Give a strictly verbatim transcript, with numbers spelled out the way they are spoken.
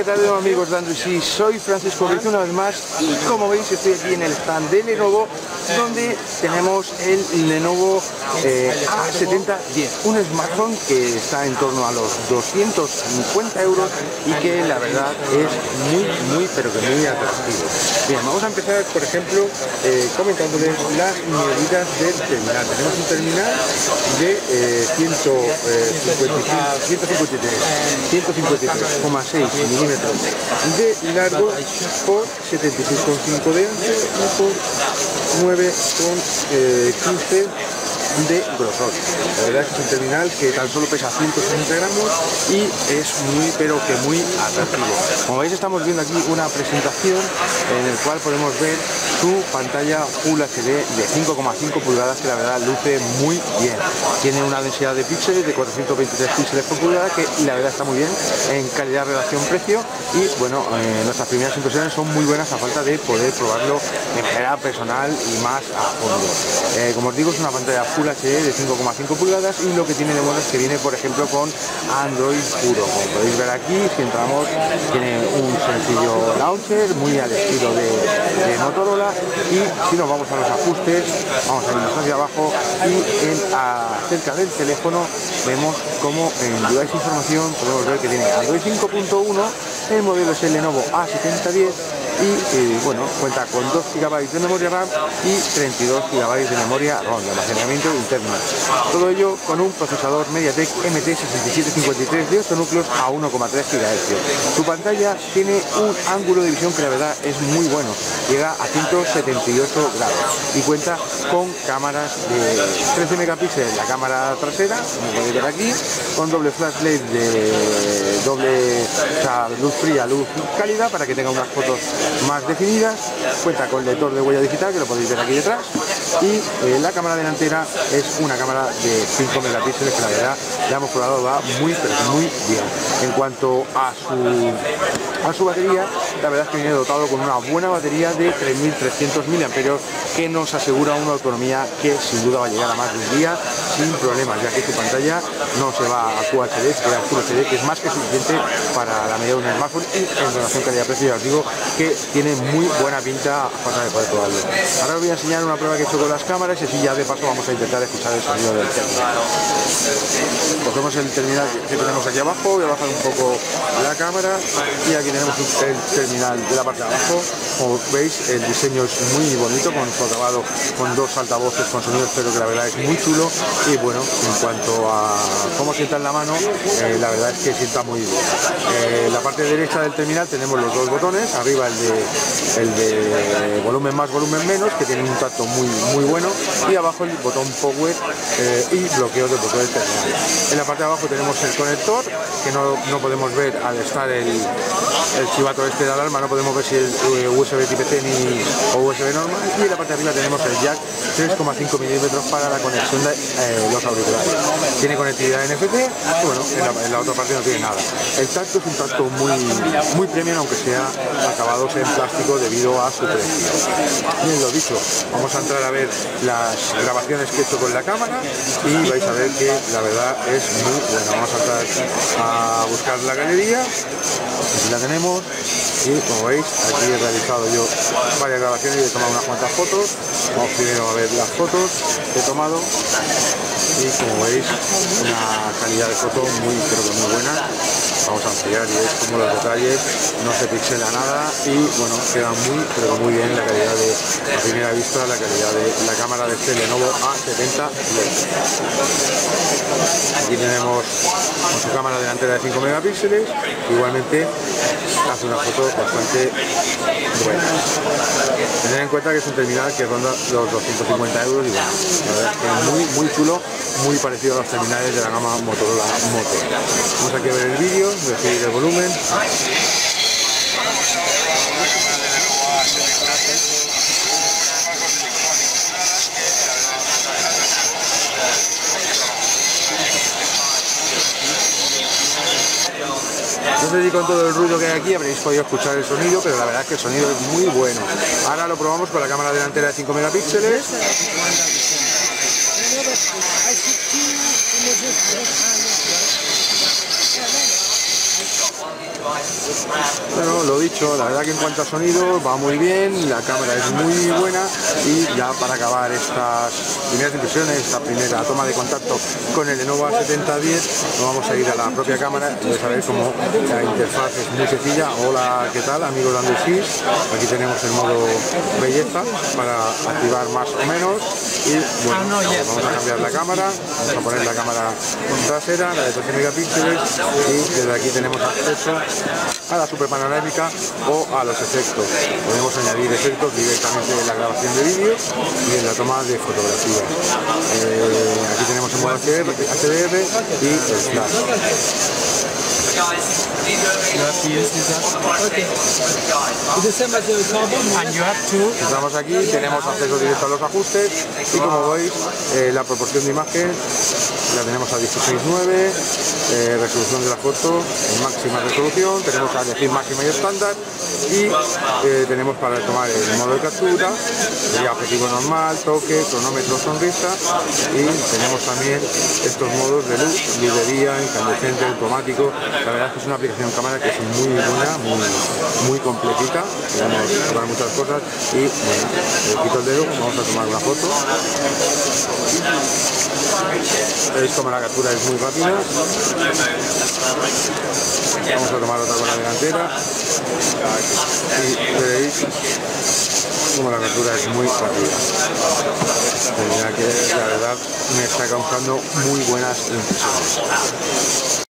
¿qué tal amigos de Android? Sí, soy Francisco Ruiz una vez más y como veis estoy aquí en el stand de Lenovo donde tenemos el Lenovo eh, A setenta diez, un smartphone que está en torno a los doscientos cincuenta euros y que la verdad es muy, muy, pero que muy atractivo. Bien, vamos a empezar por ejemplo eh, comentándoles las medidas del terminal. Tenemos un terminal de eh, ciento cincuenta y tres coma seis milímetros de largo por setenta y seis coma cinco de ancho y por nueve coma quince de grosor. La verdad es que es un terminal que tan solo pesa ciento sesenta gramos y es muy pero que muy atractivo. Como veis estamos viendo aquí una presentación en el cual podemos ver su pantalla Full H D de cinco coma cinco pulgadas que la verdad luce muy bien. Tiene una densidad de píxeles de cuatrocientos veintitrés píxeles por pulgada que la verdad está muy bien en calidad relación-precio y bueno, eh, nuestras primeras impresiones son muy buenas a falta de poder probarlo de manera personal y más a fondo. Eh, como os digo, es una pantalla Full H D de cinco coma cinco pulgadas y lo que tiene de bueno es que viene por ejemplo con Android puro. Como podéis ver aquí, si entramos, tiene un sencillo launcher muy al estilo de, de Motorola y si nos vamos a los ajustes, vamos a irnos hacia abajo y en, acerca del teléfono vemos como en Device Información podemos ver que tiene Android cinco punto uno, el modelo es el Lenovo A setenta diez y eh, bueno, cuenta con dos gigabytes de memoria RAM y treinta y dos gigabytes de memoria ROM de almacenamiento interno. Todo ello con un procesador MediaTek M T sesenta y siete cincuenta y tres de ocho núcleos a uno coma tres gigahercios. Su pantalla tiene un ángulo de visión que la verdad es muy bueno, llega a ciento setenta y ocho grados y cuenta con cámaras de trece megapíxeles la cámara trasera, como podéis ver aquí, con doble flash L E D de doble, o sea, luz fría, luz cálida para que tenga unas fotos más definidas. Cuenta con lector de huella digital que lo podéis ver aquí detrás y eh, la cámara delantera es una cámara de cinco megapíxeles que la verdad ya hemos probado, va muy pero muy bien. En cuanto a su, a su batería, la verdad es que viene dotado con una buena batería de tres mil trescientos miliamperios que nos asegura una autonomía que sin duda va a llegar a más de un día sin problemas, ya que su pantalla no se va a Q H D, se queda Full H D, que es más que suficiente para la medida de un smartphone y en relación calidad-precio ya os digo que tiene muy buena pinta a falta de poder probarlo. Ahora os voy a enseñar una prueba que he hecho con las cámaras y así ya de paso vamos a intentar escuchar el sonido del terminal. Cogemos el terminal que tenemos aquí abajo, voy a bajar un poco la cámara y aquí tenemos el terminal de la parte de abajo. Como veis el diseño es muy bonito con su acabado con dos altavoces con sonido estéreo que la verdad es muy chulo y bueno, en cuanto a cómo sienta en la mano, eh, la verdad es que sienta muy bien. Eh, la parte derecha del terminal tenemos los dos botones, arriba el de, el de volumen más, volumen menos, que tiene un tacto muy, muy bueno y abajo el botón power eh, y bloqueo del botón del terminal. En la parte de abajo tenemos el conector que no, no podemos ver al estar el, el chivato este de alarma, no podemos ver si es eh, U S B tipo C ni o U S B normal y en la parte de arriba tenemos el jack tres coma cinco milímetros para la conexión de eh, los auriculares. Tiene conectividad N F C y bueno, en la, en la otra parte no tiene nada. El tacto es un tacto muy, muy premium aunque sea acabados en plástico debido a su precio. Bien, lo dicho, vamos a entrar a ver las grabaciones que he hecho con la cámara y vais a ver que la verdad es muy buena. Vamos a entrar a buscar la galería, aquí la tenemos y como veis aquí he realizado yo varias grabaciones y he tomado unas cuantas fotos. Vamos primero a ver las fotos que he tomado y como veis una calidad de foto muy pero que muy buena. Vamos a ampliar y veis como los detalles no se pixela nada y bueno, queda muy pero muy bien la calidad de a primera vista, la calidad de la cámara de este Lenovo A setenta diez. Aquí tenemos con su cámara delantera de cinco megapíxeles, igualmente hace una foto bastante buena. Tener en cuenta que es un terminal que ronda los doscientos cincuenta euros y bueno, la verdad es que es muy muy chulo, muy parecido a los terminales de la gama Motorola Moto. Vamos aquí a ver el vídeo, voy a subir el volumen. No sé si con todo el ruido que hay aquí habréis podido escuchar el sonido, pero la verdad es que el sonido es muy bueno. Ahora lo probamos con la cámara delantera de cinco megapíxeles. Bueno, lo dicho, la verdad que en cuanto a sonido va muy bien, la cámara es muy buena y ya para acabar estas primeras impresiones, esta primera toma de contacto con el Lenovo A setenta diez, nos vamos a ir a la propia cámara y vais a ver cómo la interfaz es muy sencilla. Hola, ¿qué tal amigos de Andesys? Aquí tenemos el modo belleza para activar más o menos y bueno, vamos a cambiar la cámara, vamos a poner la cámara trasera, la de doce megapíxeles y desde aquí tenemos acceso a la super panorámica o a los efectos. Podemos añadir efectos directamente en la grabación de vídeo y en la toma de fotografía. Eh, aquí tenemos el modo H D R y el flash. Entramos aquí, tenemos acceso directo a los ajustes y como veis eh, la proporción de imagen la tenemos a dieciséis nueve, eh, resolución de la foto en máxima resolución, tenemos a elegir máxima y estándar y eh, tenemos para tomar el modo de captura, sería objetivo normal, toque, cronómetro, sonrisa y tenemos también estos modos de luz, luz de día, incandescente, automático. La verdad es que es una aplicación de cámara que es muy buena, muy, muy completita, podemos tomar muchas cosas y bueno, eh, quito el dedo, vamos a tomar una foto. Veis como la captura es muy rápida. Vamos a tomar otra con la delantera y veréis como la captura es muy rápida. La verdad que la verdad me está causando muy buenas impresiones.